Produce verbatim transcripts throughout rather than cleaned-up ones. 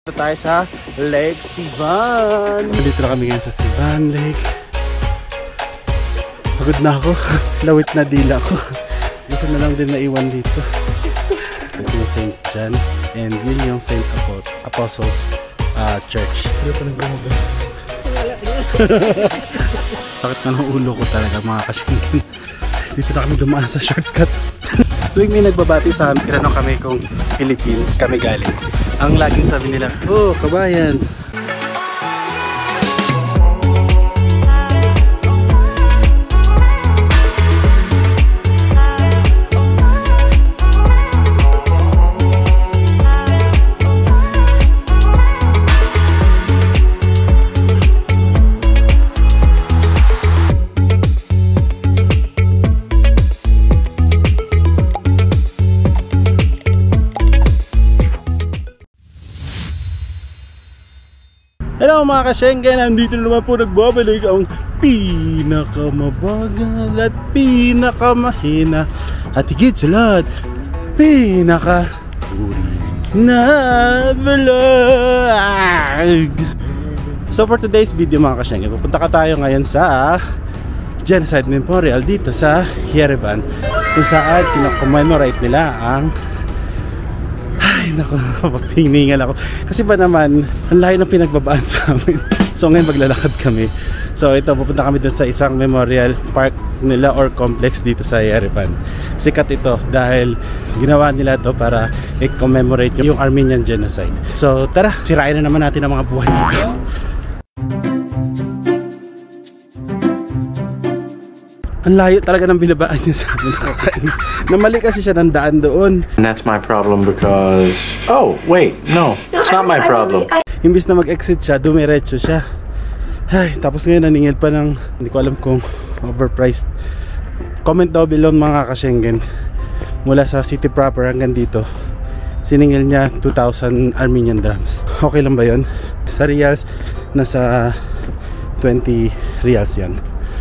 Tayo sa Lake Sivan. Dito na kami ngayon sa Sivan Lake. Pagod na ako. Lawit na dila ko. Gusto na lang din naiwan dito. Ito yung Saint John. And yun yung Saint Apostles uh, Church. Sakit na ng ulo ko talaga mga kasyengin. Dito na kami dumaan sa shortcut. Tuwing may nagbabati sa amin, tinanong kami kung Philippines kami galing. Ang laging sabi nila, oh, kabayan. Hello mga ka-Schengen, nandito na naman po nagbabalik ang pinakamabagal at pinakamahina at higit sa lahat, pinaka-uri na vlog. So for today's video mga ka-Schengen, pupunta ka tayo ngayon sa Genocide Memorial dito sa Yerevan, kung saan kinakommemorate nila ang naku, pagpiningal ako kasi ba naman ang layo ng pinagbabaan sa amin. So ngayon maglalakad kami. So ito, pupunta kami dun sa isang memorial park nila or complex dito sa Yerevan. Sikat ito dahil ginawa nila to para i-commemorate yung Armenian genocide. So tara, sirain na naman natin ang mga buhay dito. Ang layo talaga ng binabaan niya sa amin. Namali kasi siya ng daan doon. And that's my problem because... Oh, wait, no. It's not my problem. Imbis na mag-exit siya, dumiretso siya. Ay, tapos ngayon naningil pa ng... Hindi ko alam kung overpriced. Comment daw below mga ka-Schengen. Mula sa city proper hanggang dito, siningil niya two thousand Armenian drams. Okay lang ba yun? Sa reals, nasa twenty reals yan.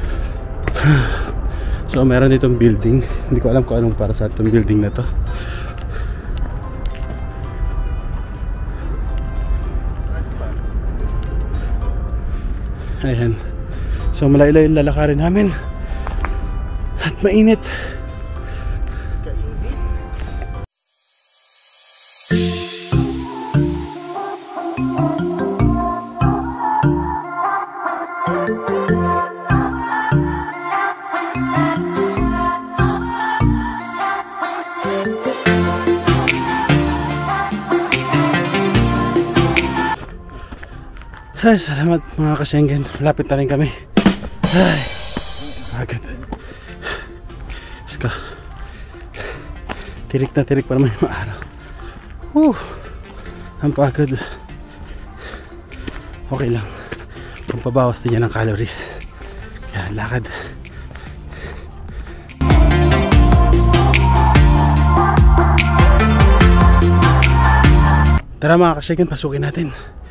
So meron ditong building. Hindi ko alam kung anong para sa itong building na to. Ayan. So malayo-layo yung lalakarin namin. At mainit. Ay, salamat mga ka-Schengen. Lapit na rin kami. Ay, agad. Ska. Tirik na tirik pa naman yung araw. Whew. Ang pagod. Okay lang. Pampabawas din yan ng calories. Kaya lakad. Tara mga ka-Schengen, pasukin natin.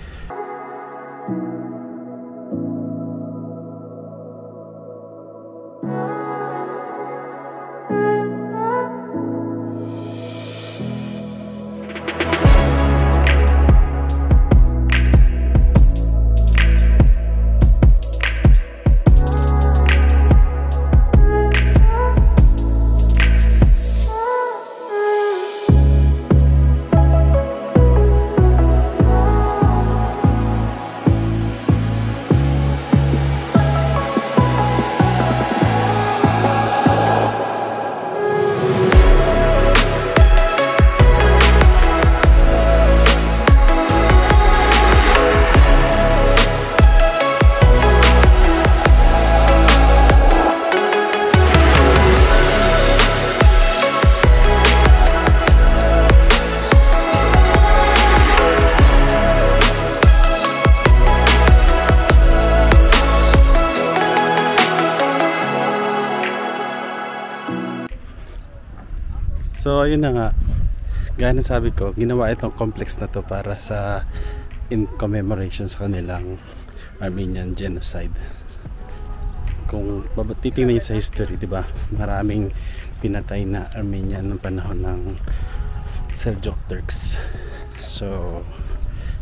So ayun na nga, gaya ng sabi ko, ginawa itong complex na to para sa in commemoration sa kanilang Armenian genocide. Kung titingnan niyo sa history, di ba, maraming pinatay na Armenian ng panahon ng Seljuk Turks. So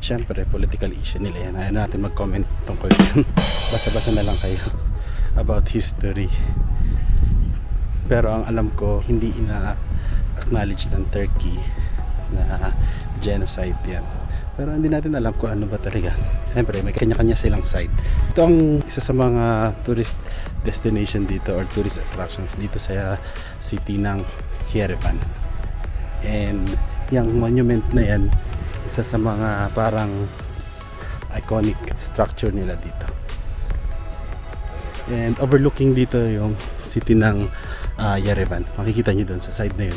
Syempre, political issue nila yan. Ayaw natin mag-comment tungkol yan. Basta-basta na lang kayo about history. Pero ang alam ko, hindi ina-acknowledge ng Turkey na genocide yan. Pero hindi natin alam kung ano ba talaga. Siyempre, may kanya-kanya silang side. Ito ang isa sa mga tourist destination dito or tourist attractions dito sa city ng Yerevan. And yung monument na yan, isa sa mga parang iconic structure nila dito. And overlooking dito yung city ng uh, Yerevan. Makikita nyo doon sa side na yun.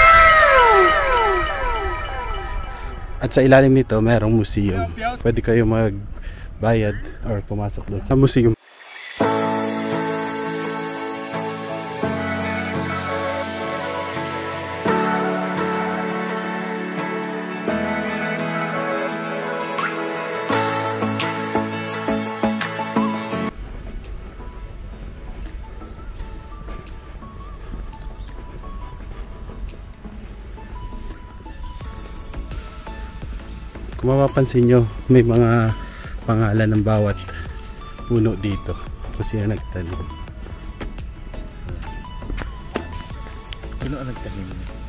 At sa ilalim nito mayroong museum. Pwede kayo magbayad or pumasok doon sa museum. Kung mapapansin nyo, may mga pangalan ng bawat puno dito kung sino nagtanim. Sino ang nagtanim?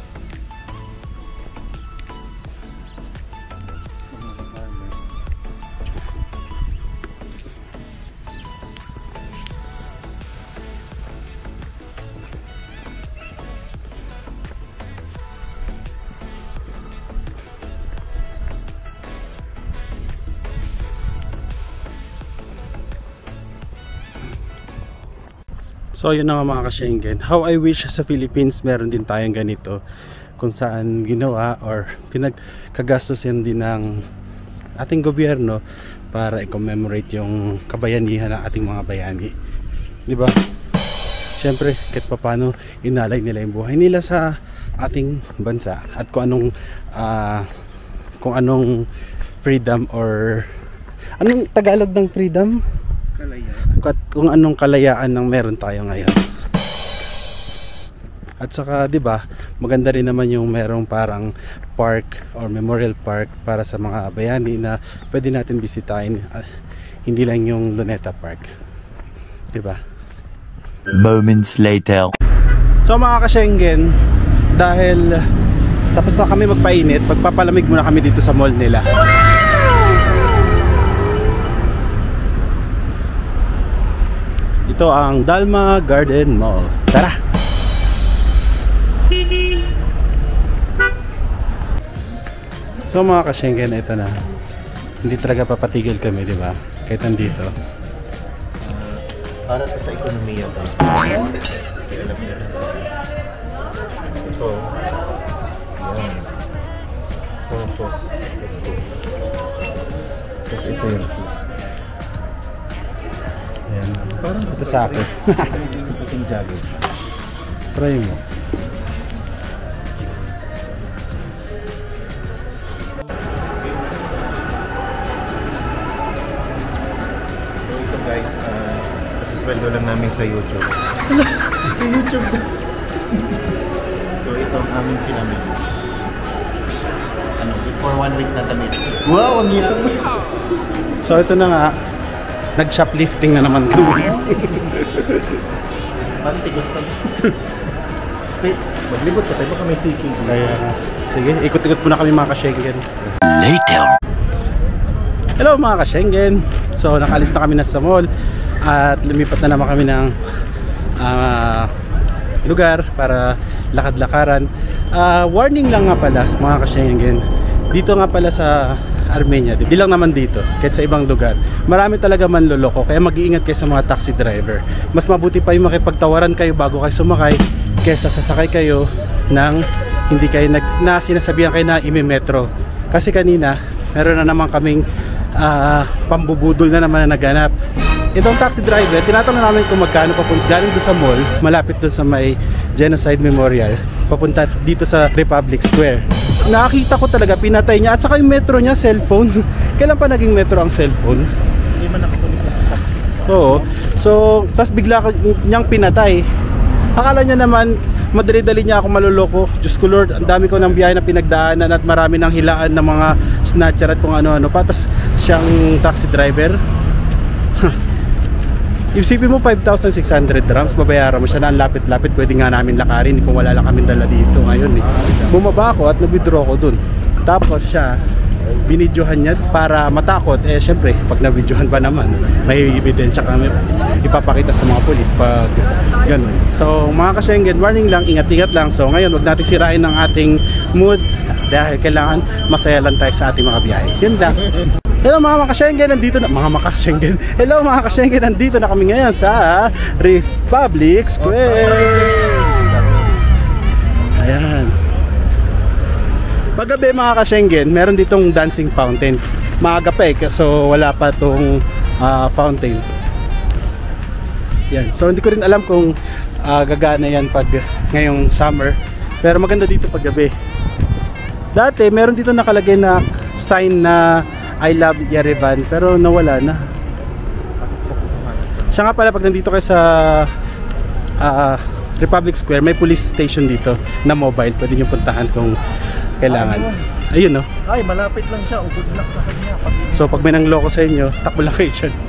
So yun na nga mga ka-Schengen. How I wish sa Philippines meron din tayong ganito, kung saan ginawa or pinagkagastos yan din ng ating gobyerno para i-commemorate yung kabayanihan ng ating mga bayani. Diba? Siyempre kahit papano inalay nila yung buhay nila sa ating bansa at kung anong uh, kung anong freedom or anong Tagalog ng freedom? At kung anong kalayaan ng meron tayo ngayon. At saka 'di ba, maganda rin naman yung merong parang park or memorial park para sa mga bayani na pwede natin bisitahin, uh, hindi lang yung Luneta Park. 'Di ba? Moments later. So mga ka-Schengen, dahil tapos na kami magpainit, magpapalamig muna kami dito sa mall nila. Ito ang Dalma Garden Mall. Tara! So mga ka-Schengen, ito na. Hindi talaga papatigil kami, di ba? Kahit nandito. Uh, para sa ekonomiya ba? Ito. Yan. Tapos, ito. Tapos ito yung ayan. Ito sa akin. puting jogging. Try mo. So ito guys, uh, kasasweldo lang namin sa YouTube. Sa YouTube na. So ito ang aming pinamili. Ano, for one week na damit. Wow, ang hirap. So ito na nga, nag-shoplifting na naman kami. Panti gusto mo. Wait, maglibot ka tayo, baka may seeking. Kaya, sige, ikot-ikot muna kami mga ka-Schengen. Later. Hello mga ka-Schengen. So nakaalis na kami na sa mall at lumipat na naman kami ng uh, lugar para lakad-lakaran. uh, Warning lang nga pala mga ka-Schengen, dito nga pala sa Armenia, di lang naman dito, kahit sa ibang lugar, marami talaga manloloko. Kaya mag-iingat kayo sa mga taxi driver. Mas mabuti pa yung makipagtawaran kayo bago kayo sumakay kaysa sasakay kayo ng hindi kayo nag, na sinasabihan kayo na imi-metro. Kasi kanina meron na naman kaming uh, pambubudol na naman na naganap. Itong taxi driver, tinatanong namin kung magkano papunta galing doon sa mall, malapit doon sa may Genocide Memorial, papunta dito sa Republic Square. Nakakita ko talaga, pinatay niya. At saka yung metro niya, cellphone. Kailan pa naging metro ang cellphone? Hindi man nakakulit na. Oo. So, tas bigla niyang pinatay. Akala niya naman madali-dali niya ako maluloko. Diyos ko Lord, ang dami ko ng biyahe na pinagdaanan at marami ng hilaan ng mga snatcher at kung ano-ano pa. Tapos siyang taxi driver. Isipin mo five thousand six hundred dirhams, babayaran mo siya na ang lapit-lapit, pwede nga namin lakarin kung wala lang kami dala dito ngayon eh. Bumaba ako at nag-withdraw ko dun. Tapos siya, binidyohan niya para matakot. Eh syempre, pag nabidyohan pa naman, may ebidensya kami ipapakita sa mga polis pag ganun. So mga ka-Schengen, warning lang, ingat-ingat lang. So ngayon, wag natin sirain ang ating mood dahil kailangan masaya lang tayo sa ating mga biyahe. Yun lang. Hello mga ka-Schengen, nandito na mga ka-Schengen. Hello mga ka-Schengen, nandito na kami ngayon sa Republic Square. Ayan. Paggabi mga ka-Schengen, meron ditong dancing fountain. Maaga pa eh, so wala pa tong uh, fountain. Yan. So hindi ko rin alam kung uh, gagana yan pag ngayong summer. Pero maganda dito paggabi. Dati meron dito nakalagay na sign na I love Yerevan, pero nawala na. Siya nga pala, pag nandito kayo sa uh, Republic Square, may police station dito na mobile. Pwede nyo puntahan kung kailangan. Ayun no. Ay, malapit lang siya. Good luck sa kanya. So pag may nangloko sa inyo, takbo lang kayo dyan.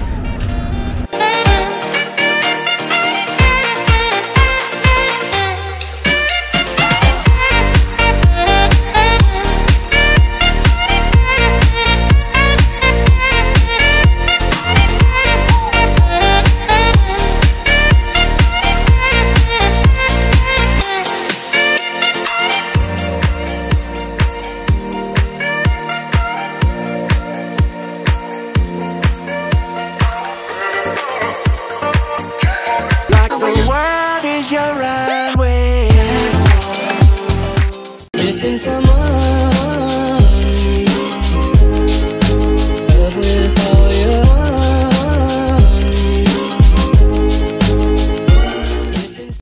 Missing someone